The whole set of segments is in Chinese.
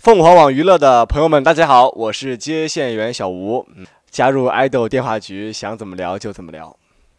凤凰网娱乐的朋友们，大家好，我是接线员小吴。加入爱豆电话局，想怎么聊就怎么聊。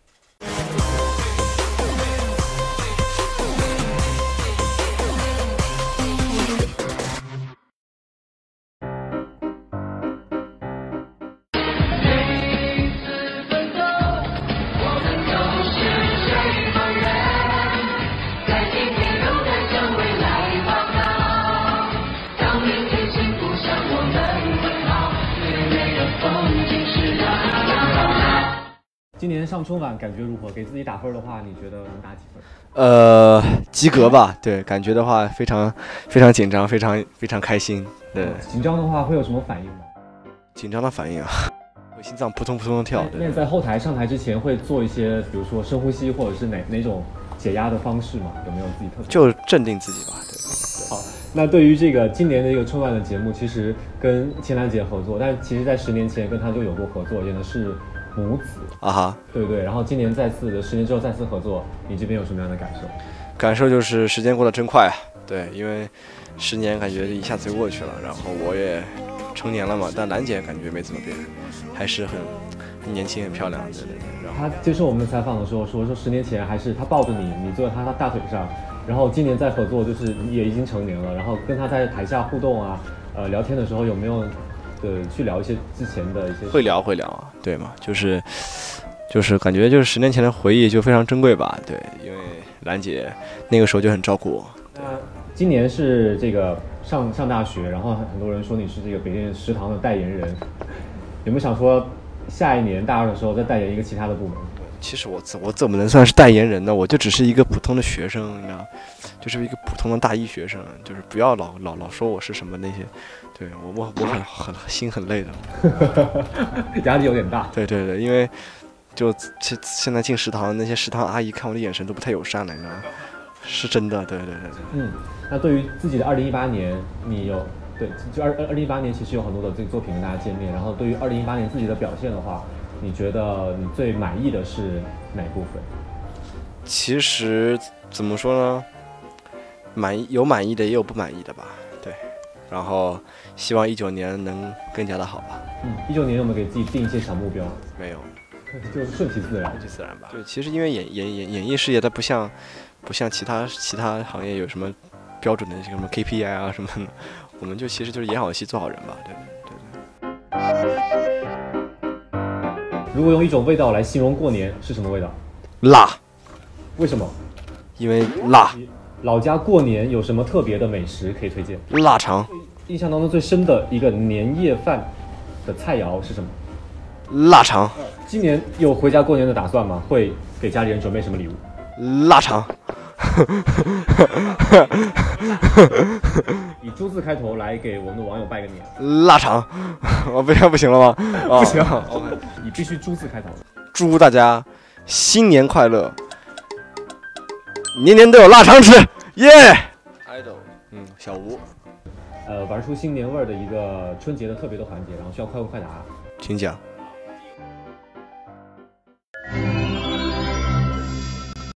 今年上春晚感觉如何？给自己打分的话，你觉得能打几分？ 及格吧。对，感觉的话非常紧张，非常开心。对， 紧张的话会有什么反应吗？ 紧张的反应啊，我心脏扑通扑通的跳。 那你在后台上台之前会做一些，比如说深呼吸，或者是哪种解压的方式吗？有没有自己特别？ 就镇定自己吧。对。 好，那对于这个今年的一个春晚的节目，其实跟秦岚姐合作，但其实在10年前跟她就有过合作，演的是母子啊哈， 对对，然后今年10年之后再次合作，你这边有什么样的感受？ 感受就是时间过得真快啊。对，因为10年感觉一下子就过去了，然后我也成年了嘛，但兰姐感觉没怎么变，还是很年轻很漂亮。对。然后她接受我们的采访的时候说10年前还是她抱着你坐在她大腿上，然后今年再合作就是也已经成年了，然后跟她在台下互动啊，聊天的时候有没有去聊一些之前的一些？会聊啊，对嘛，就是感觉就是10年前的回忆就非常珍贵吧。对，因为兰姐那个时候就很照顾我。 今年是这个上大学，然后很多人说你是这个北电食堂的代言人，有没有想说下一年大二的时候再代言一个其他的部门？ 其实我怎么能算是代言人呢？我就只是一个普通的学生，你知道，就是一个普通的大一学生，就是不要老说我是什么那些。对，我很心很累的， 压力有点大。 对，因为就现在进食堂，那些食堂阿姨看我的眼神都不太友善了，你知道吗？是真的，对。 那对于自己的2018年，你有就2018年其实有很多的这个作品跟大家见面，然后对于2018年自己的表现的话，你觉得你最满意的是哪部分？ 其实怎么说呢，有满意的，也有不满意的吧。对，然后希望19年能更加的好吧。 19年有没有给自己定一些小目标？ 没有， 就是顺其自然吧。对，其实因为演艺事业它不像其他行业有什么标准的什么 KPI 啊什么的，我们其实就是演好戏做好人吧。对。 如果用一种味道来形容过年，是什么味道？ 辣。 为什么？ 因为辣。 老家过年有什么特别的美食可以推荐？ 腊肠。 印象当中最深的一个年夜饭的菜肴是什么？ 腊肠。 今年有回家过年的打算吗？会给家里人准备什么礼物？ 腊肠。 以猪字开头来给我们的网友拜个年。 腊肠。不行了吗？ 不行。你必须猪字开头。 祝大家新年快乐，年年都有腊肠吃，耶！idol，小吴， 玩出新年味儿的一个春节的特别的环节，然后需要快问快答。 请讲。